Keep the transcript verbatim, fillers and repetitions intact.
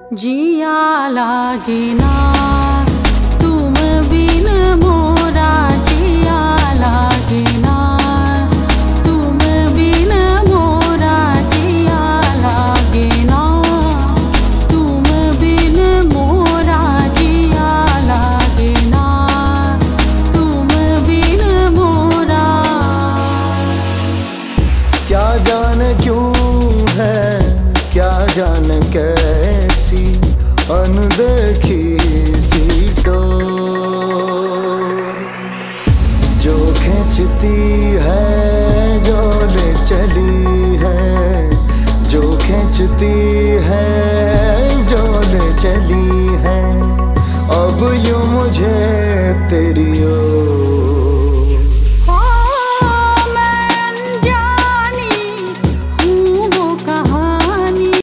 जिया लागे ना तुम बिन मोरा, जिया लागे ना तुम बिन मोरा, जिया लागे ना तुम बिन मोरा, जिया लागे ना तुम बिन मोरा। क्या जाने क्यों है, क्या जाने कैसी अनदेखी सी डोर जो खींचती है, जो ले चली है, जो खींचती है